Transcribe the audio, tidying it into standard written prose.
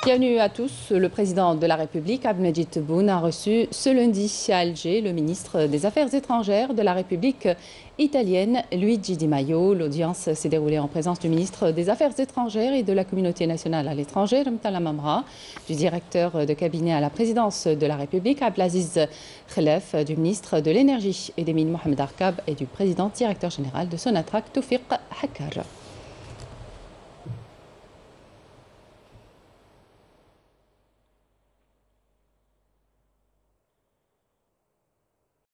Bienvenue à tous. Le président de la République, Abdelmadjid Tebboune, a reçu ce lundi à Alger le ministre des Affaires étrangères de la République italienne, Luigi Di Maio. L'audience s'est déroulée en présence du ministre des Affaires étrangères et de la communauté nationale à l'étranger, Mtala Mamra, du directeur de cabinet à la présidence de la République, Abdelaziz Khelef, du ministre de l'Énergie et des Mines, Mohamed Arkab, et du président directeur général de Sonatrach, Toufiq Hakkar.